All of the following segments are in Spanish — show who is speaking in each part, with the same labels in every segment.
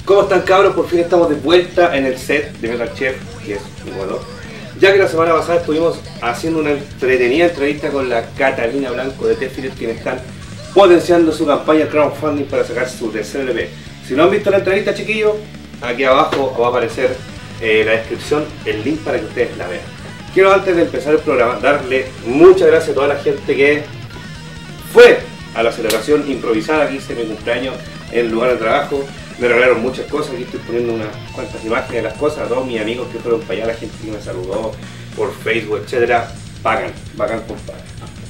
Speaker 1: ¿Cómo están, cabros? Por fin estamos de vuelta en el set de Metal Chef, que es bueno. Ya que la semana pasada estuvimos haciendo una entretenida entrevista con la Catalina Blanco de Tefillet, quienes están potenciando su campaña crowdfunding para sacar su tercer LP. Si no han visto la entrevista, chiquillos, aquí abajo va a aparecer la descripción, el link para que ustedes la vean. Quiero, antes de empezar el programa, darle muchas gracias a toda la gente que fue a la celebración improvisada que hice en mi cumpleaños en el lugar de trabajo. Me regalaron muchas cosas, aquí estoy poniendo unas cuantas imágenes de las cosas, a todos mis amigos que fueron para allá, la gente que me saludó por Facebook, etcétera. Bacán, compadre.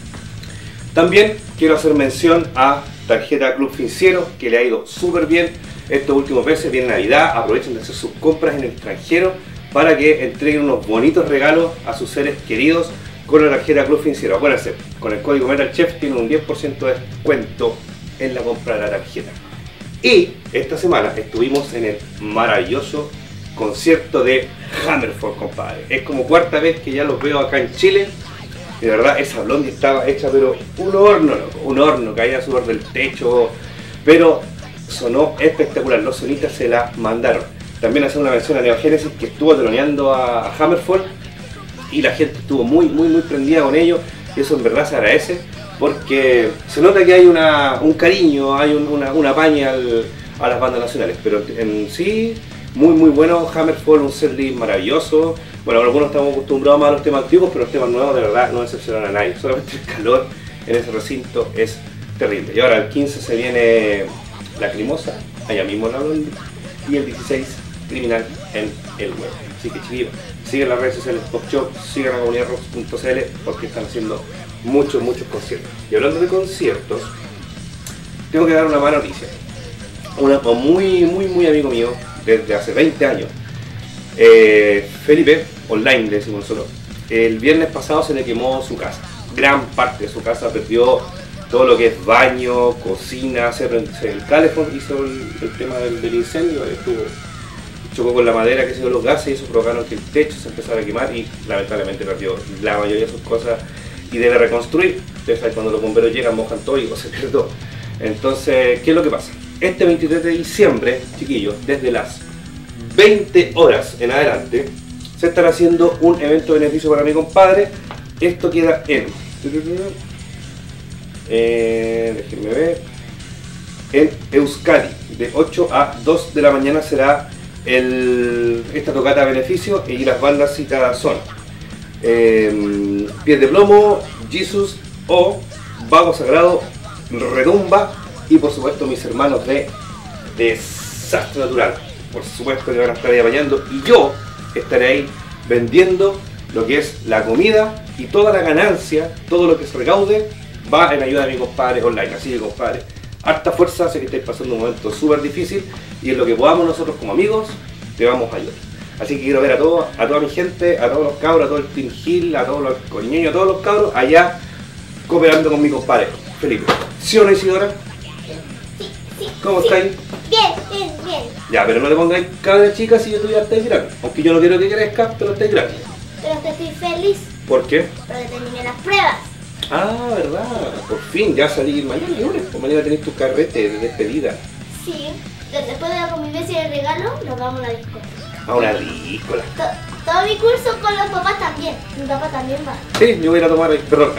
Speaker 1: También quiero hacer mención a Tarjeta Club Financiero, que le ha ido súper bien estos últimos meses. Viene Navidad, aprovechen de hacer sus compras en el extranjero para que entreguen unos bonitos regalos a sus seres queridos con la Tarjeta Club Financiero. Acuérdense, con el código Metal Chef tienen un 10% de descuento en la compra de la tarjeta. Y esta semana estuvimos en el maravilloso concierto de Hammerfall, compadre. Es como cuarta vez que ya los veo acá en Chile. De verdad, esa blondie estaba hecha, pero un horno, loco, un horno, caía sudor del techo. Pero sonó espectacular, los sonistas se la mandaron. También hacer una mención a Neo Genesis, que estuvo teloneando a Hammerfall. Y la gente estuvo muy prendida con ello. Y eso en verdad se agradece, porque se nota que hay un cariño, hay una paña a las bandas nacionales, pero en sí, muy bueno. Hammerfall, un setlist maravilloso. Bueno, algunos estamos acostumbrados más a los temas antiguos, pero los temas nuevos de verdad no decepcionan a nadie. Solamente el calor en ese recinto es terrible. Y ahora el 15 se viene Lacrimosa, allá mismo en la Blondie, y el 16 Criminal en el web. Así que, chiquillos, sigan las redes sociales Pop Shop, sigan la comunidad rocks.cl, porque están haciendo muchos conciertos. Y hablando de conciertos, tengo que dar una mala noticia. Un muy amigo mío desde hace 20 años, Felipe, online le decimos nosotros, el viernes pasado se le quemó su casa. Gran parte de su casa, perdió todo lo que es baño, cocina, el calefón hizo el tema del incendio, chocó con la madera, que se dio los gases, y eso provocaron que el techo se empezara a quemar y lamentablemente perdió la mayoría de sus cosas y debe reconstruir. Ustedes saben, cuando los bomberos llegan mojan todo y se pierde todo. Entonces, ¿qué es lo que pasa? Este 23 de diciembre, chiquillos, desde las 20 horas en adelante, se estará haciendo un evento de beneficio para mi compadre. Esto queda déjenme ver, en Euskadi, de 8 a 2 de la mañana será esta tocata a beneficio, y las bandas citadas son Pies de Plomo, Jesus o Vago Sagrado, Redumba, y por supuesto mis hermanos de Desastre Natural. Por supuesto que van a estar ahí apañando, y yo estaré ahí vendiendo lo que es la comida, y toda la ganancia, todo lo que se recaude va en ayuda de mi compadre online. Así que, compadre, harta fuerza, sé que estáis pasando un momento súper difícil, y en lo que podamos nosotros como amigos te vamos a ayudar. Así que quiero ver a toda mi gente, a todos los cabros, a todo el Team Hill, a todos los coñeños, a todos los cabros allá cooperando con mi compadre Felipe. ¿Sí o no, Isidora?
Speaker 2: Sí.
Speaker 1: ¿Cómo estáis?
Speaker 2: Bien.
Speaker 1: Ya, pero no te pongáis cara de chica si tú ya estás grande. Aunque yo no quiero que crezcas, pero estás grande.
Speaker 2: Pero estoy feliz
Speaker 1: ¿Por qué?
Speaker 2: porque terminé las pruebas.
Speaker 1: Ah, verdad. Por fin, ya salí mañana, lunes. Pues mañana tenés tu carrete de despedida.
Speaker 2: Sí. Después de la convivencia y el regalo, nos vamos a la disco.
Speaker 1: A una discola.
Speaker 2: Todo mi curso con los papás también. Mi papá también va.
Speaker 1: Sí, yo voy a ir a tomar,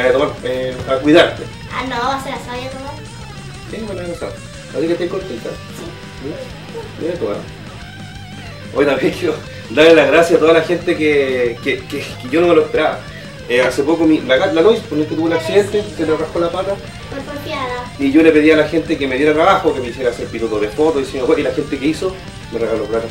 Speaker 1: a cuidarte.
Speaker 2: Ah, no, se las vaya a tomar.
Speaker 1: Sí, bueno, no sabes. Así que estoy contenta.
Speaker 2: Sí.
Speaker 1: Voy a tomar. Hoy también quiero darle las gracias a toda la gente que yo no me lo esperaba. Hace poco la Lois, por el que tuvo un accidente, se le rascó la pata.
Speaker 2: Por porfiada.
Speaker 1: Y yo le pedí a la gente que me diera trabajo, que me hiciera hacer piloto de fotos, y la gente que hizo me regaló plata.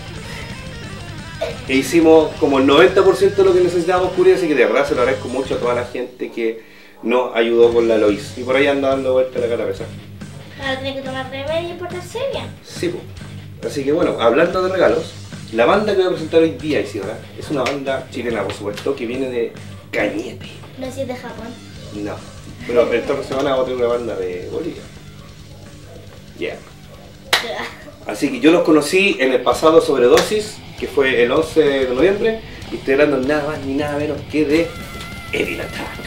Speaker 1: E hicimos como el 90% de lo que necesitábamos cubrir, así que de verdad se lo agradezco mucho a toda la gente que nos ayudó con la Lois. Y por ahí anda dando vuelta la cara pesada.
Speaker 2: Ahora tenés que tomar remedio y portarse bien.
Speaker 1: Sí, pues. Así que bueno, hablando de regalos, la banda que voy a presentar hoy día, Isidora, es una banda chilena, por supuesto, que viene de Cañete.
Speaker 2: No es de Japón.
Speaker 1: No, pero esta semana vamos a tener una banda de Bolivia. Yeah. Así que yo los conocí en el pasado Sobredosis, que fue el 11 de noviembre, y estoy hablando nada más ni nada menos que de Evil Attack.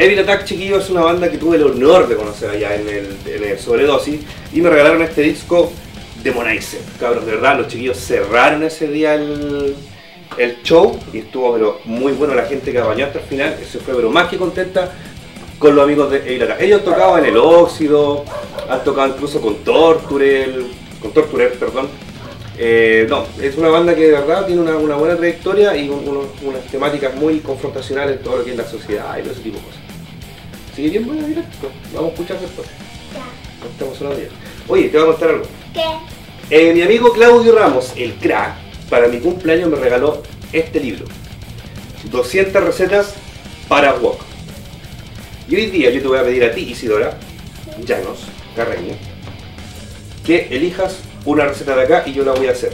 Speaker 1: Evil Attack, chiquillos, es una banda que tuve el honor de conocer allá en el Sobredosis y me regalaron este disco Demonizer. Cabros, de verdad, los chiquillos cerraron ese día el show y estuvo pero muy bueno. La gente que apañó hasta el final se fue pero más que contenta con los amigos de Evil Attack. Ellos tocaban en el Óxido, han tocado incluso con Torturel, perdón. No, es una banda que de verdad tiene una buena trayectoria y unas temáticas muy confrontacionales en todo lo que es la sociedad y todo ese tipo de cosas. Así que bien bueno directo, vamos a escuchar después.
Speaker 2: Ya.
Speaker 1: No estamos sonando ya. Oye, te voy a contar algo.
Speaker 2: ¿Qué?
Speaker 1: Mi amigo Claudio Ramos, el crack, para mi cumpleaños me regaló este libro. 200 recetas para wok. Y hoy día yo te voy a pedir a ti, Isidora Llanos Carreño, que elijas una receta de acá y yo la voy a hacer.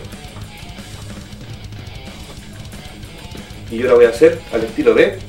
Speaker 1: Y yo la voy a hacer al estilo de...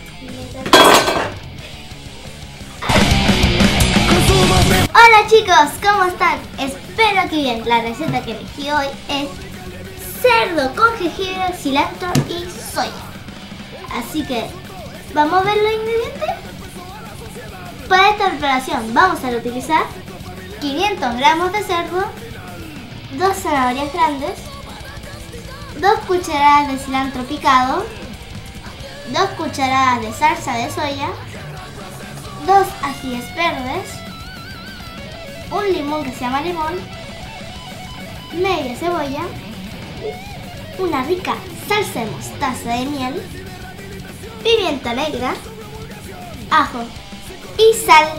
Speaker 2: Hola chicos, ¿cómo están? Espero que bien. La receta que elegí hoy es cerdo con jengibre, cilantro y soya. Así que, ¿vamos a ver los ingredientes? Para esta preparación vamos a utilizar 500 gramos de cerdo, 2 zanahorias grandes, 2 cucharadas de cilantro picado, 2 cucharadas de salsa de soya, 2 ajíes verdes, un limón que se llama limón, media cebolla, una rica salsa de mostaza de miel, pimienta negra, ajo y sal.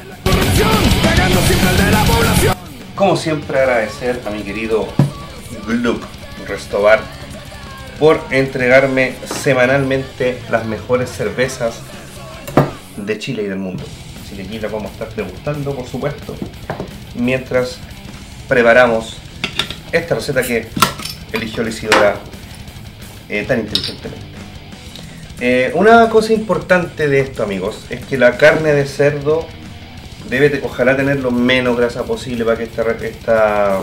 Speaker 1: Como siempre, agradecer a mi querido Gluk Restobar por entregarme semanalmente las mejores cervezas de Chile y del mundo. Así que aquí las vamos a estar degustando, por supuesto, mientras preparamos esta receta que eligió la Isidora tan inteligentemente. Una cosa importante de esto, amigos, es que la carne de cerdo debe ojalá tener lo menos grasa posible para que esta receta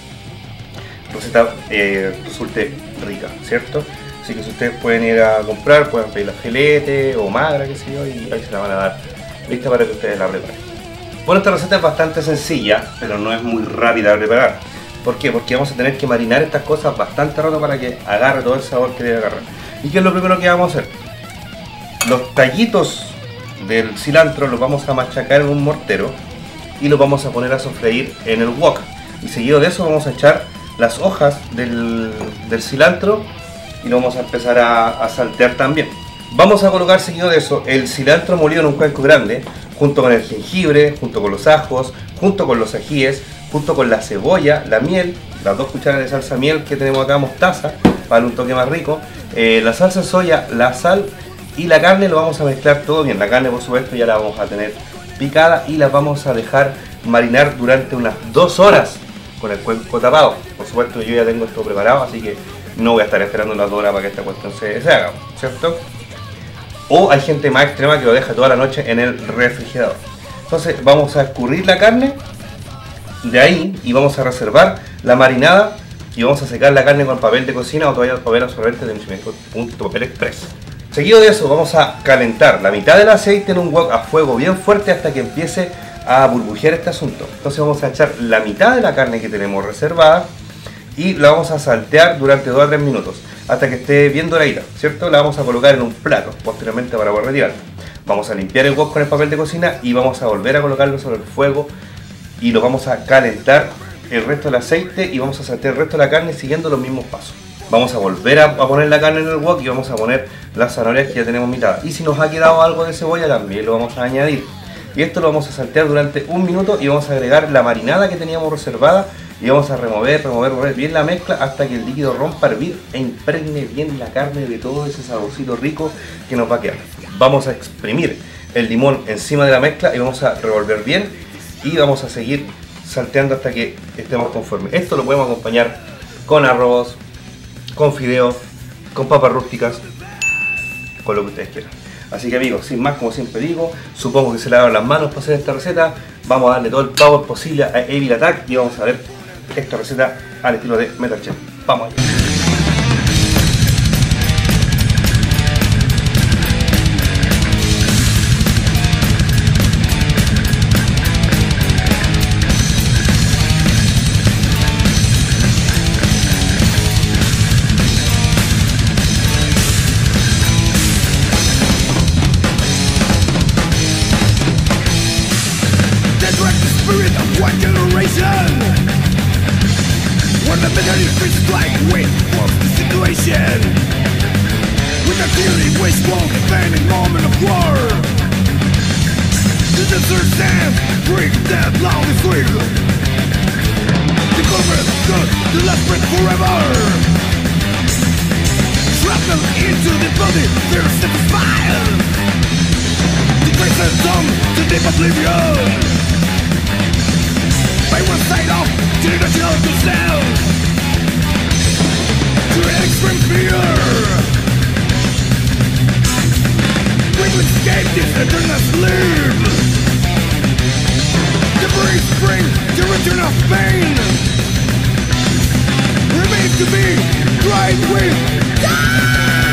Speaker 1: resulte rica, ¿cierto? Así que si ustedes pueden ir a comprar, pueden pedir la filete o magra, qué sé yo, y ahí se la van a dar lista para que ustedes la preparen. Bueno, esta receta es bastante sencilla, pero no es muy rápida de preparar. ¿Por qué? Porque vamos a tener que marinar estas cosas bastante rato para que agarre todo el sabor que debe agarrar. ¿Y qué es lo primero que vamos a hacer? Los tallitos del cilantro los vamos a machacar en un mortero y los vamos a poner a sofreír en el wok. Y seguido de eso vamos a echar las hojas del cilantro y lo vamos a empezar a saltear también. Vamos a colocar seguido de eso el cilantro molido en un cuenco grande, junto con el jengibre, junto con los ajos, junto con los ajíes, junto con la cebolla, la miel, las 2 cucharadas de salsa miel que tenemos acá, mostaza, para un toque más rico, la salsa de soya, la sal y la carne. Lo vamos a mezclar todo bien. La carne, por supuesto, ya la vamos a tener picada y la vamos a dejar marinar durante unas 2 horas con el cuenco tapado. Por supuesto, yo ya tengo esto preparado, así que no voy a estar esperando las 2 horas para que esta cuestión se haga, ¿cierto? O hay gente más extrema que lo deja toda la noche en el refrigerador. Entonces vamos a escurrir la carne de ahí y vamos a reservar la marinada y vamos a secar la carne con papel de cocina o toalla de papel absorbente de Papel Express. Seguido de eso vamos a calentar la mitad del aceite en un wok a fuego bien fuerte hasta que empiece a burbujear este asunto. Entonces vamos a echar la mitad de la carne que tenemos reservada y la vamos a saltear durante 2 a 3 minutos hasta que esté bien doradita, ¿cierto? La vamos a colocar en un plato posteriormente para poder retirarla. Vamos a limpiar el wok con el papel de cocina y vamos a volver a colocarlo sobre el fuego y lo vamos a calentar el resto del aceite y vamos a saltear el resto de la carne siguiendo los mismos pasos. Vamos a volver a poner la carne en el wok y vamos a poner las zanahorias que ya tenemos mitad. Y si nos ha quedado algo de cebolla también lo vamos a añadir. Y esto lo vamos a saltear durante 1 minuto y vamos a agregar la marinada que teníamos reservada y vamos a remover bien la mezcla hasta que el líquido rompa a hervir e impregne bien la carne de todo ese saborcito rico que nos va a quedar. Vamos a exprimir el limón encima de la mezcla y vamos a revolver bien y vamos a seguir salteando hasta que estemos conformes. Esto lo podemos acompañar con arroz, con fideos, con papas rústicas, con lo que ustedes quieran. Así que amigos, sin más, como siempre digo, supongo que se lavaron las manos para hacer esta receta. Vamos a darle todo el power posible a Evil Attack y vamos a ver esta receta al estilo de Metal Chef. Vamos allá.
Speaker 3: my generation. When the misery feels like wait for the situation. With a clearly wishful defending moment of war. The desert stands, break that loudly free. The corporate good, the last breath forever. Shrapnel into the body, fear satisfied. The traces tongue to deep oblivion. By one side off to the natural to sound. To extreme fear. We will escape this eternal sleep. The breeze brings the return of pain. Remains to be dried with time.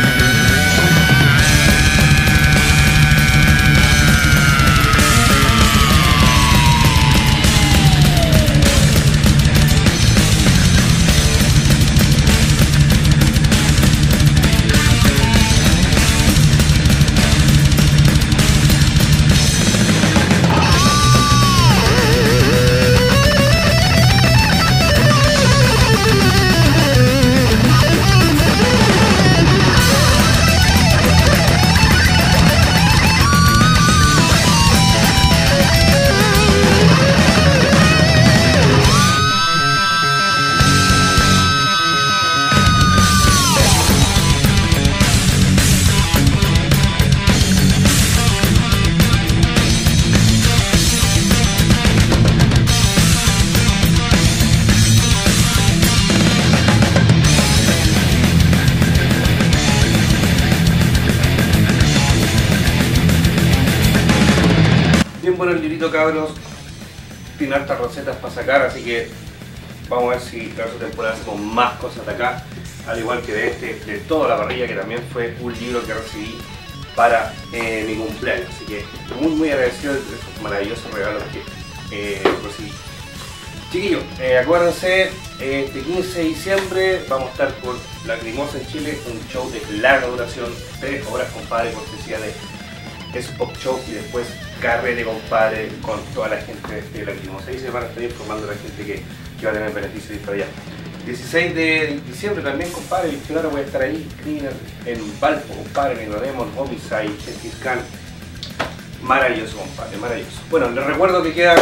Speaker 1: Bueno, el librito, cabros, tiene hartas recetas para sacar, así que vamos a ver si la otra temporada hacemos más cosas de acá, al igual que de toda la parrilla, que también fue un libro que recibí para mi cumpleaños, así que muy agradecido de esos maravillosos regalos que recibí. Chiquillos, acuérdense, este 15 de diciembre vamos a estar por Lacrimosa en Chile, un show de larga duración, 3 horas, compadre, cortesía de Pop Show, y después carrete, compadre, con toda la gente de Lacrimosa. Ahí se van a estar informando a la gente que va a tener beneficio de ir para allá. 16 de diciembre también, compadre, el 21 voy a estar ahí, en Valpo, compadre, en Rodemon, Homicide, Genghis Khan. Maravilloso, compadre, maravilloso. Bueno, les recuerdo que quedan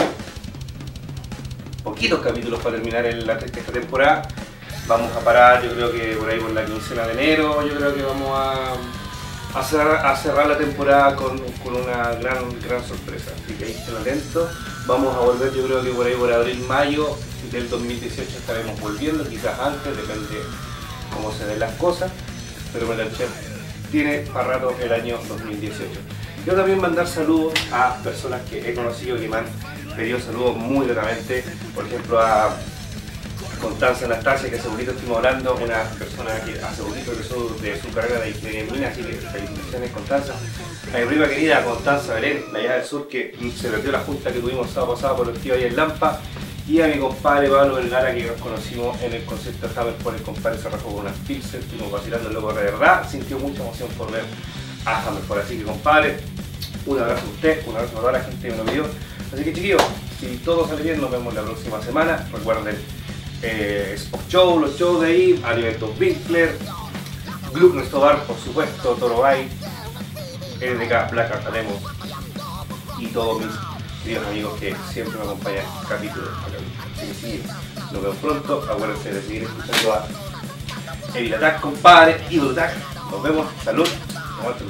Speaker 1: poquitos capítulos para terminar esta temporada. Vamos a parar, yo creo que por ahí por la quincena de enero, yo creo que vamos a cerrar la temporada con una gran sorpresa, así que ahí estén atentos. Vamos a volver, yo creo que por ahí por abril-mayo del 2018 estaremos volviendo, quizás antes, depende cómo se den las cosas, pero Metal Chef tiene para rato el año 2018. Quiero también mandar saludos a personas que he conocido que me han pedido saludos muy gratamente, por ejemplo a Constanza Anastasia, que hace poquito estuvimos hablando, una persona que hace poquito empezó de su carrera de ingeniería en minas, así que felicitaciones, Constanza. A mi prima querida Constanza Belén, de allá del sur, que se perdió la junta que tuvimos el sábado pasado por el tío ahí en Lampa, y a mi compadre Pablo Vergara, que nos conocimos en el concierto de Hammer, por el compadre se rajó con unas pilsen, estuvimos vacilando el loco, de verdad sintió mucha emoción por ver a Hammer, así que compadre, un abrazo a usted, un abrazo a toda la gente que nos vio. Así que chiquillos, si todo sale bien, nos vemos la próxima semana. Recuerden Spot Show, los shows de ahí, Alimentos Winkler, Gluck Nuestro Bar, por supuesto, Toro Bay, LDK, Black Artalemos y todos mis queridos amigos que siempre me acompañan capítulo a capítulo. Así que sí, nos vemos pronto. Acuérdense de seguir escuchando a Evil Attack, compadre, Evil Attack. Nos vemos, salud, aguántenme.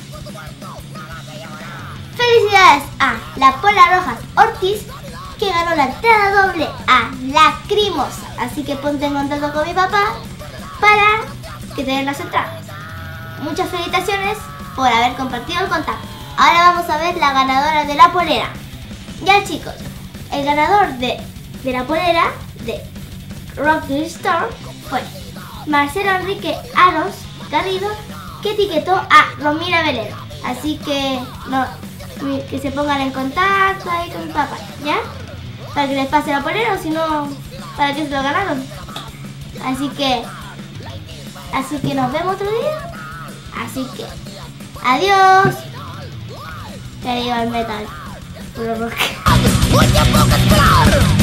Speaker 2: Felicidades a la Pola Rojas Ortiz, que ganó la entrada doble a Lacrimosa. Así que ponte en contacto con mi papá para que te den las entradas. Muchas felicitaciones por haber compartido el contacto. Ahora vamos a ver la ganadora de la polera. Ya chicos, el ganador de la polera de Rock the Store fue Marcelo Enrique Aros Garrido, que etiquetó a Romina Velero. Así que que se pongan en contacto ahí con mi papá, ¿ya? Para que les pase la polera, o si no, para que se lo ganaron. Así que nos vemos otro día. Así que adiós. Te digo el metal. Puro rock.